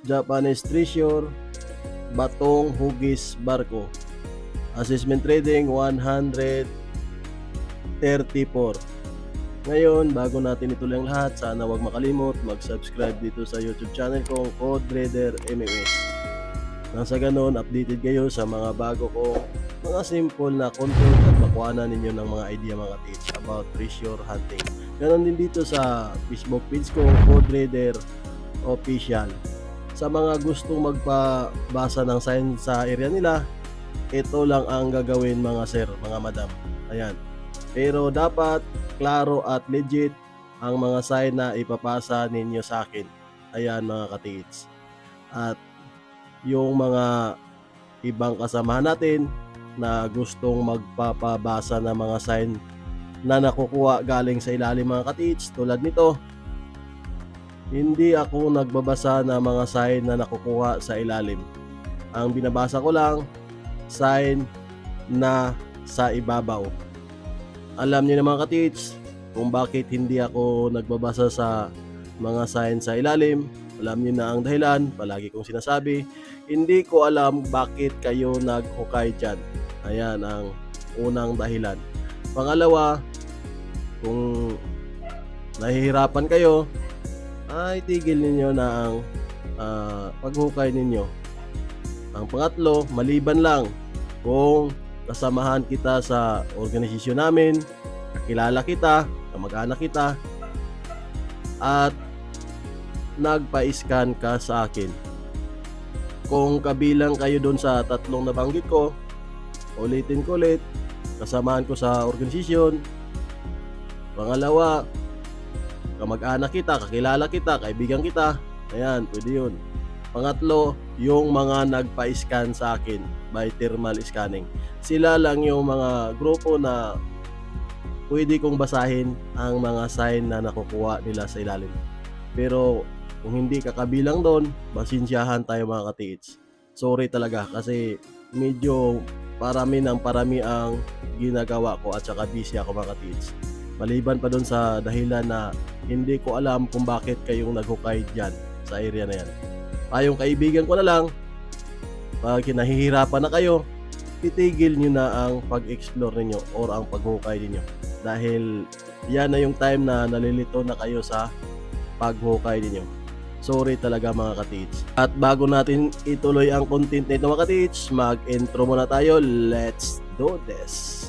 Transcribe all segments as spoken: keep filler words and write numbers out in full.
Japanese Treasure, Batong Hugis Barko. Assessment rating one hundred thirty-four. Ngayon, bago natin ituloy ang lahat, sana wag makalimot mag-subscribe dito sa YouTube channel kong CodeRaider M M S. Nang sa ganon, updated kayo sa mga bago kong mga simple na content at makuhanan ninyo ng mga idea mga tips about treasure hunting. Ganon din dito sa Facebook page ko, CodeRaider Official. Sa mga gustong magpabasa ng sign sa area nila, ito lang ang gagawin mga sir, mga madam. Ayan. Pero dapat klaro at legit ang mga sign na ipapasa ninyo sa akin. Ayan mga katiits. At yung mga ibang kasamahan natin na gustong magpapabasa ng mga sign na nakukuha galing sa ilalim mga katiits tulad nito, hindi ako nagbabasa ng mga sign na nakukuha sa ilalim. Ang binabasa ko lang sign na sa ibabaw. Alam niyo na mga katiits kung bakit hindi ako nagbabasa sa mga sign sa ilalim. Alam niyo na ang dahilan, palagi kong sinasabi, hindi ko alam bakit kayo naghukay dyan. Ayan ang unang dahilan. Pangalawa, kung nahihirapan kayo, ay tigil ninyo na ang uh, paghukay ninyo. Ang pangatlo, maliban lang kung kasamahan kita sa organisasyon namin, kakilala kita, kamag-anak kita, at nagpa-scan ka sa akin. Kung kabilang kayo doon sa tatlong nabanggit ko, ulitin ko ulit, kasamahan ko sa organisasyon, pangalawa, kamag-anak kita, kakilala kita, kaibigan kita, ayan, pwede yun. Pangatlo, yung mga nagpa-scan sa akin by thermal scanning. Sila lang yung mga grupo na pwede kong basahin ang mga sign na nakukuha nila sa ilalim. Pero kung hindi ka kabilang doon, pasensyahan tayo mga katiits. Sorry talaga kasi medyo parami ng parami ang ginagawa ko at saka busy ako mga katiits. Maliban pa doon sa dahilan na hindi ko alam kung bakit kayong naghukay dyan sa area na yan. Tayong kaibigan ko na lang, pag kinahihirapan na kayo, titigil nyo na ang pag-explore ninyo or ang paghukay ninyo. Dahil yan na yung time na nalilito na kayo sa paghukay ninyo. Sorry talaga mga katiits. At bago natin ituloy ang content nito mga katiits, mag-intro muna tayo. Let's do this!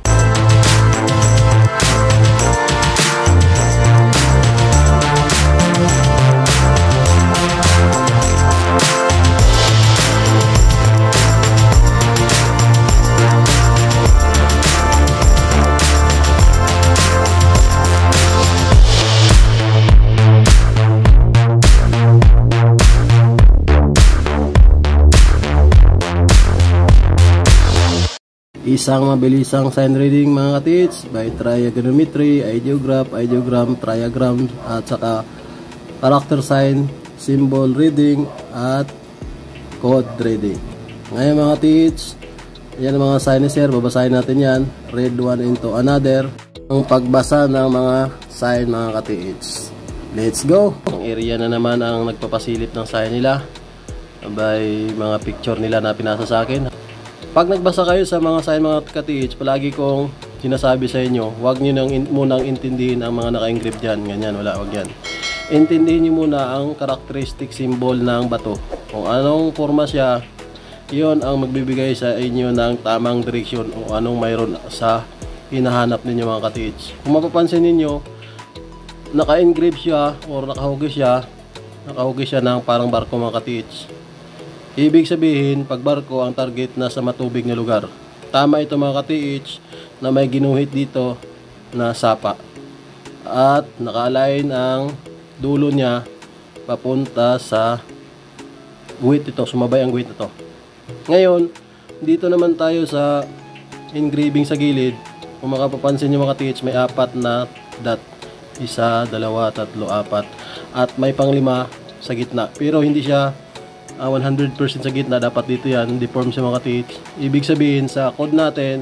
Isang mabilisang sign reading mga katiits by trigonometry, ideograph, ideogram, triagram, at saka character sign, symbol reading, at code reading. Ngayon mga katiits, yan ang mga sign ni sir, babasahin natin yan, read one into another. Ang pagbasa ng mga sign mga katiits. Let's go! Ang area na naman ang nagpapasilip ng sign nila by mga picture nila na pinasa sa akin. Pag nagbasa kayo sa mga sign mga katiits, palagi kong sinasabi sa inyo, huwag nyo nang in, munang intindihin ang mga naka-engrave dyan. Ganyan, wala, huwag yan. Intindihin nyo muna ang characteristic symbol ng bato. Kung anong forma siya, yon ang magbibigay sa inyo ng tamang direksyon o anong mayroon sa hinahanap ninyo mga katiits. Kung mapapansin ninyo, naka-engrave siya o nakahugis siya, nakahugis siya ng parang barko mga katiits. Ibig sabihin, pag barko ang target na sa matubig na lugar. Tama ito mga katiits na may ginuhit dito na sapa. At naka-align ang dulo niya papunta sa guhit ito. Sumabay ang guhit ito. Ngayon, dito naman tayo sa engraving sa gilid. Kung makapapansin nyo mga katiits, may apat na dot. Isa, dalawa, tatlo, apat. At may panglima sa gitna. Pero hindi siya Uh, one hundred percent sa gitna, dapat dito yan, deform sa mga katiits. Ibig sabihin sa code natin,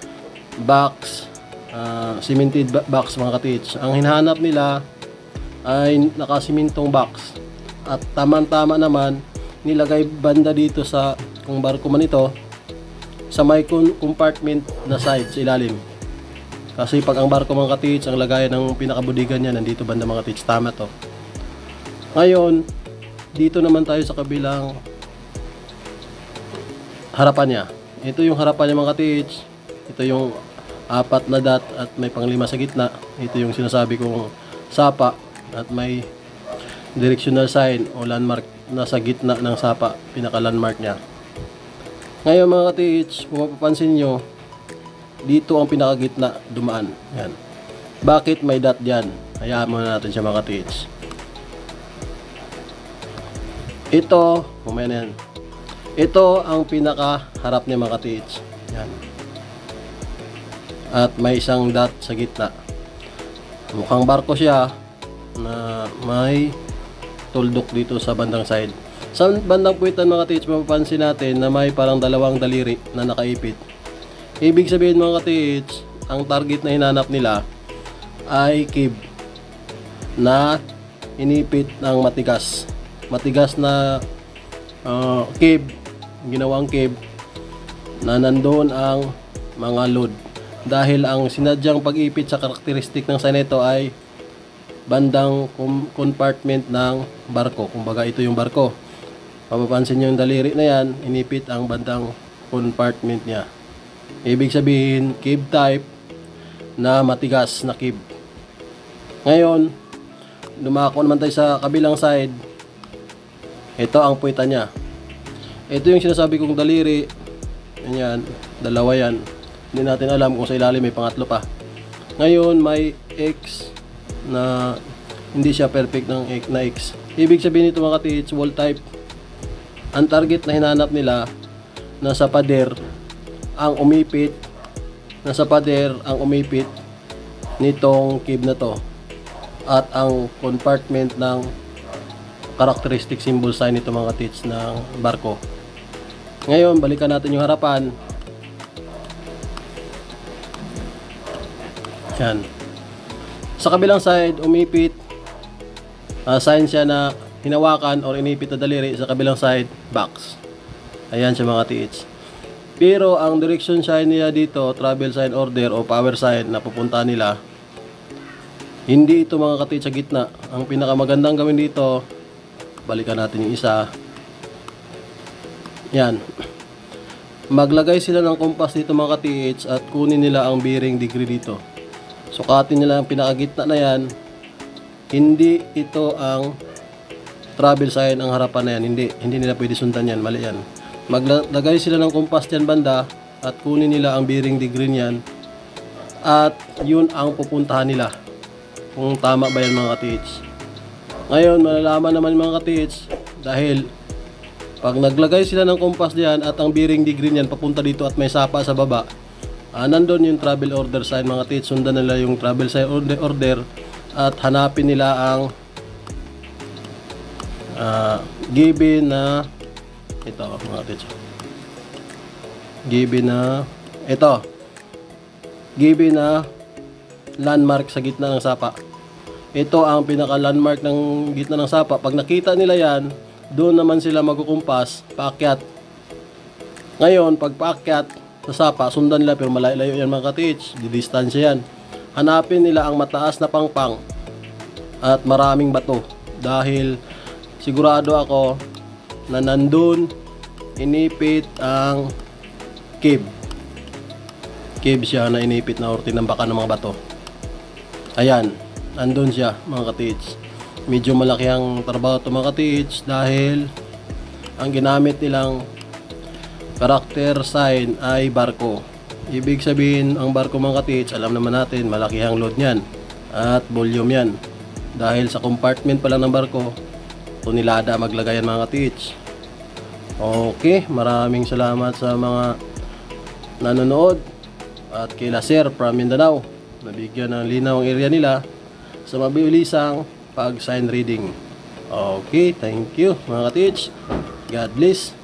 box, uh, cemented box mga katiits. Ang hinahanap nila ay nakasimintong box At tamang-tama naman nilagay banda dito sa kung barko man ito sa may compartment na side sa ilalim. Kasi pag ang barko mga katits, ang lagayan ng pinakabudigan niya nandito banda mga katits, tama to. Ngayon, dito naman tayo sa kabilang harapan niya. Ito yung harapan niya mga katits. Ito yung apat na dot at may panglima sa gitna. Ito yung sinasabi kong sapa at may directional sign o landmark nasa gitna ng sapa, pinaka landmark niya. Ngayon mga katits, kung mapapansin nyo, dito ang pinakagitna dumaan. Yan. Bakit may dot dyan? Hayaan muna natin siya mga katits. Ito, mamaya na yan. Ito ang pinaka harap niya mga katits. Yan. At may isang dot sa gitna. Mukhang barko siya na may tuldok dito sa bandang side. Sa bandang puwitan mga katits, mapapansin natin na may parang dalawang daliri na nakaipit. Ibig sabihin mga katits, ang target na hinanap nila ay cave na inipit ng matigas. Matigas na uh, cave, ginawang cave na nandoon ang mga load. Dahil ang sinadyang pag-ipit sa karakteristik ng sign nito ay bandang compartment ng barko. Kumbaga ito yung barko. Mapapansin nyo yung daliri na yan, inipit ang bandang compartment niya. Ibig sabihin, cave type na matigas na cave. Ngayon, dumako naman tayo sa kabilang side. Ito ang puwitan niya. Ito yung sinasabi kong daliri. Yan, dalawa yan. Hindi natin alam kung sa ilalim may pangatlo pa. Ngayon, may X na hindi siya perfect ng X na X. Ibig sabihin nito mga katits, wall type. Ang target na hinanap nila nasa pader ang umipit, nasa pader ang umipit nitong cave na to. At ang compartment ng characteristic symbol sign nito mga katits ng barko. Ngayon, balikan natin yung harapan. Yan. Sa kabilang side, umipit, uh, sign siya na hinawakan or inipit na daliri. Sa kabilang side, box. Ayan siya mga tiits. Pero ang direction sign niya dito, travel sign order o power sign na pupunta nila, hindi ito mga katiits sa gitna. Ang pinakamagandang gawin dito, balikan natin yung isa. Yan. Maglagay sila ng compass dito mga katiits at kunin nila ang bearing degree dito. Sukatin nila ang pinakagitna na yan. Hindi ito ang travel sign ang harapan na yan. Hindi, hindi nila pwede sundan yan. Mali yan. Maglagay sila ng compass dyan banda at kunin nila ang bearing degree niyan. At yun ang pupuntahan nila. Kung tama ba yan mga katiits. Ngayon, malalaman naman mga katiits dahil pag naglagay sila ng compass diyan at ang bearing degree niyan papunta dito at may sapa sa baba, ah, nandun yung travel order sign mga katiits. Sundan nila yung travel sign order, order at hanapin nila ang uh, given na ito mga katiits. Given na ito. Given na landmark sa gitna ng sapa. Ito ang pinaka landmark ng gitna ng sapa. Pag nakita nila yan, doon naman sila magkukumpas paakyat. Ngayon pag paakyat sa sapa, sundan nila pero malayo yan mga katiits, di distansya yan. Hanapin nila ang mataas na pangpang at maraming bato dahil sigurado ako na nandun inipit ang cave. Cave siya na inipit na or tinambakan ng mga bato. Ayan, nandun siya mga katiits. Medyo malaki ang trabaho ito mga katiits dahil ang ginamit nilang character sign ay barko. Ibig sabihin ang barko mga katiits, alam naman natin malaki ang load niyan at volume yan. Dahil sa compartment pa lang ng barko, tonelada maglagayan mga katiits. Okay, maraming salamat sa mga nanonood at kay Laser from Mindanao. Nabigyan ng linaw ang area nila sa mabilisang pag sign reading. Okay, thank you mga katiits. God bless.